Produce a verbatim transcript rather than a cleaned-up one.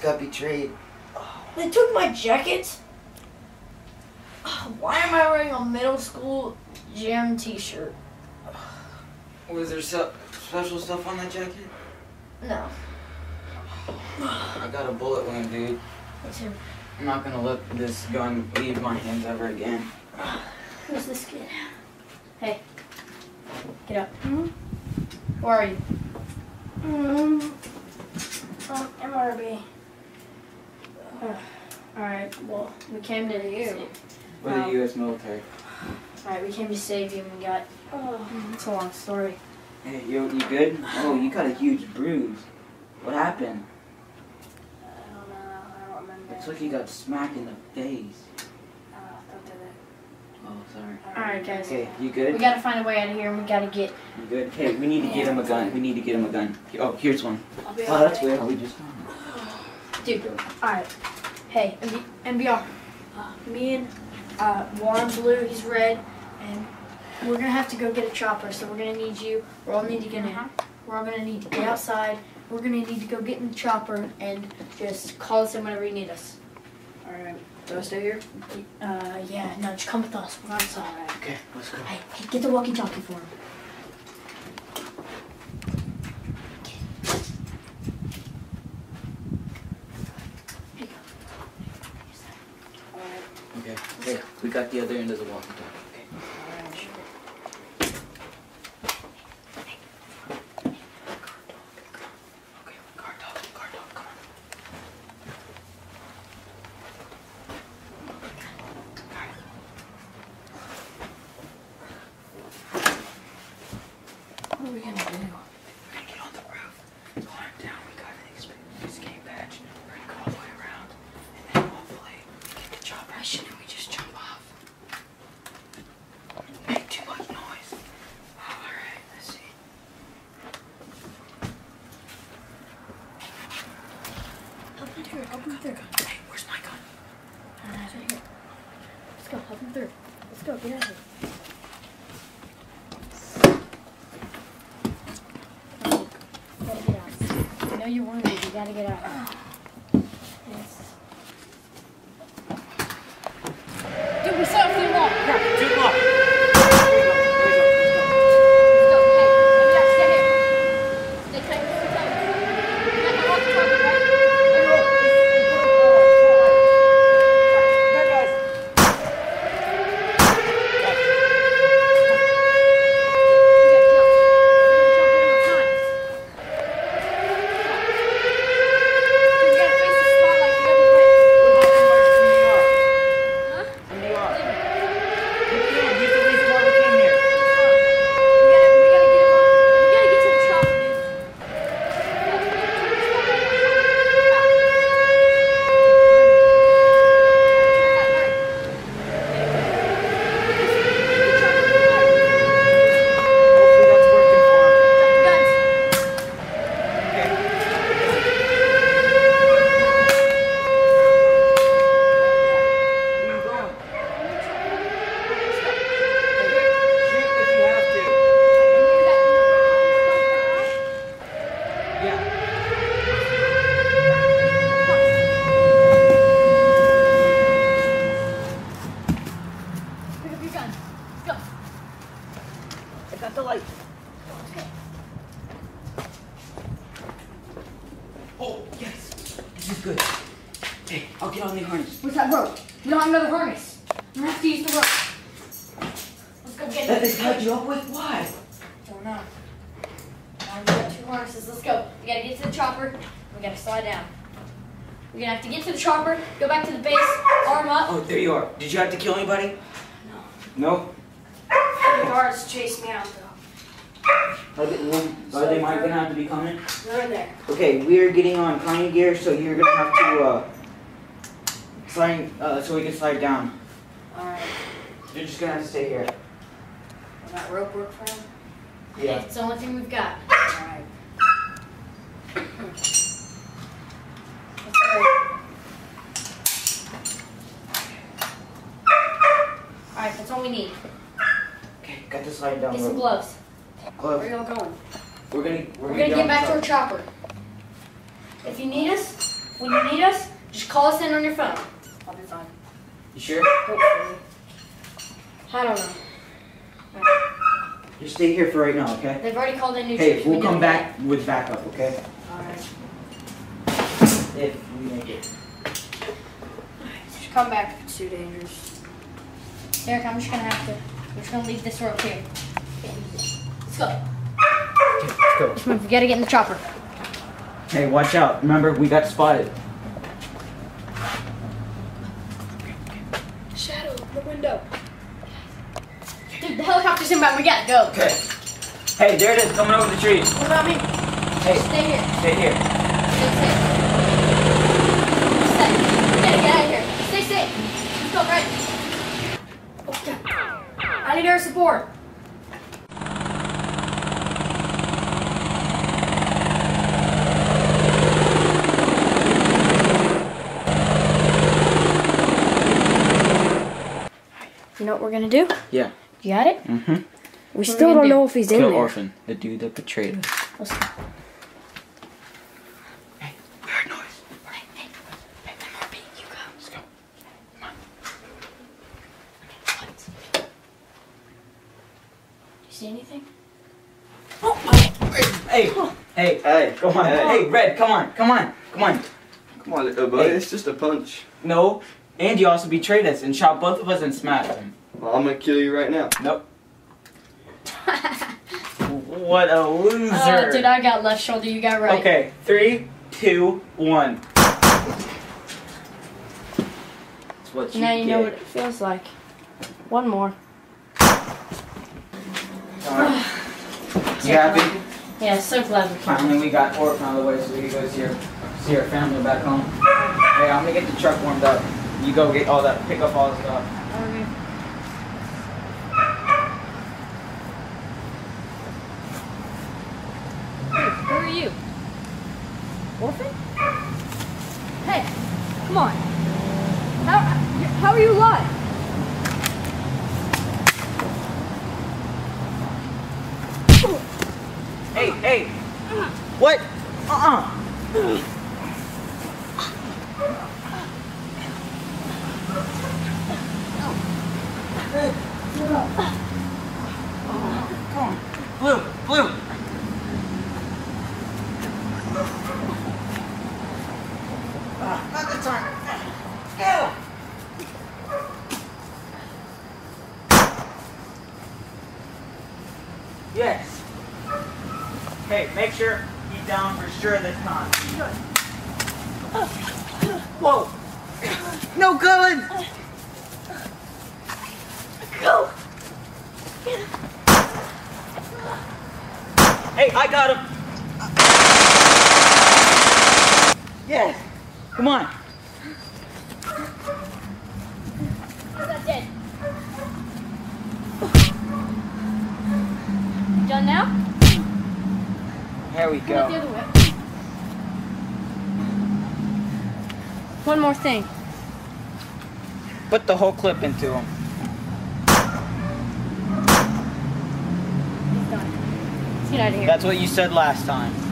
got betrayed. They took my jacket? Why am I wearing a middle school gym t-shirt? Was there so special stuff on that jacket? No. I got a bullet wound, dude. Me too. I'm not gonna let this gun leave my hands ever again. Who's this kid? Hey. Get up. Mm-hmm. Where are you? Mm-hmm. Um, M R B. Uh, Alright, well, we came to you. We're the U S military. Alright, we came to save you and we got... Oh, it's a long story. Hey, you, you good? Oh, you got a huge bruise. What happened? I don't know, I don't remember. Looks like you got smacked in the face. Oh, don't do that. Oh, sorry. Alright, guys. Okay, you good? We gotta find a way out of here and we gotta get... You good? Hey, we need to get him a gun. We need to get him a gun. Oh, here's one. I'll be Oh, that's weird how we just found it. Dude, alright. Hey, M B R. Uh, me and uh, Warren blue, he's red, and we're gonna have to go get a chopper, so we're gonna need you. We're all need to get in. We're all gonna need to get outside. We're gonna need to go get in the chopper and just call us in whenever you need us. Alright, do I stay here? Uh, yeah, no, just come with us. We're outside. Okay, let's go. Hey, hey, get the walkie-talkie for him. Okay, hey, we got the other end of the walkie-talkie. What are we gonna do? We're gonna get on the roof, climb down, we got an escape badge, we're gonna go all the way around, and then hopefully we get the chopper. Why shouldn't we just jump off? Make too much noise. Oh, alright, let's see. Help him through, help him through. Hey, where's my gun? Uh, it's right here. Let's go, help him through. Let's go, get out of here. Gotta get out. I know you're wounded, you gotta get out. Yes. Dude, we set up too long. Crap, too long. Got the light. Oh, yes. This is good. Hey, I'll get on the harness. Where's that rope? We don't have another harness. We're gonna have to use the rope. Let's go get it. That they tied you up with? Why? Don't know. Now we got two harnesses. Let's go. We gotta get to the chopper. We gotta slide down. We're gonna have to get to the chopper, go back to the base, arm up. Oh, there you are. Did you have to kill anybody? No. No? The guards chased me out though. Are they, well, are they might gonna have to be coming? They're in there. Okay, we're getting on climbing gear, so you're gonna have to uh, slide, uh, so we can slide down. Alright. You're just gonna have to stay here. Will that rope work for him? Yeah. It's the only thing we've got. Alright. Let's go. Alright, that's all we need. Okay, got to slide down. Get some rope. gloves. Gloves. Where are y'all going? We're gonna we're, We're gonna, gonna get back to our our chopper. If you need us, when you need us, just call us in on your phone. I'll be fine. You sure? Hopefully. I don't know. Right. You stay here for right now, okay? They've already called in new Hey, troops. we'll We come know back with backup, okay? that. Alright. If we make it. Just come back if it's too dangerous. Derek, I'm just gonna have to. We're just gonna leave this rope here. Let's go. Let's go. Let's move. We gotta get in the chopper. Hey, watch out. Remember, we got spotted. Shadow in the window. Dude, the helicopter's inbound. We gotta go. Okay. Hey, there it is, coming over the trees. What about me? Hey, Stay here. stay here. Stay safe. Stay. We gotta get out of here. Stay safe. Let's go, right? Oh, God. I need air support. You know what we're gonna do? Yeah. You got it? Mm-hmm. We still don't know if he's in Kill there. Orphan, the dude that betrayed us. Let's go. Hey, we heard noise. Hey, hey, hey, one more beat. You go. Let's go. Come on. Okay, lights. Do you see anything? Oh, Hey, hey, Hey, come on. hey. Hey, Red, come on, come on, come on. Come on, little boy. Hey. It's just a punch. No, Andy also betrayed us and shot both of us and smashed him. Well, I'm gonna kill you right now. Nope. What a loser. Oh, dude, I got left shoulder. You got right. Okay, three, two, one. That's what you Now you get. know what it feels like. One more. Alright. You happy? Yeah, so glad we came. Finally, we got Orphan out of the way so we can go see our, see our family back home. Hey, I'm gonna get the truck warmed up. You go get all that, pick up all the stuff. Okay. Who are you? Orphan? Hey, come on. How, how are you alive? Hey, hey! What? Uh-uh! Come on. Blue, blue! Ah, not this time. Go! Yes. Hey, make sure he's down for sure this time. Whoa! No going! Go! Hey, I got him! Yes! Come on! He's not dead. You done now? There we Look the go. other way. One more thing. Put the whole clip into him. He's done. Let's get out of here. That's what you said last time.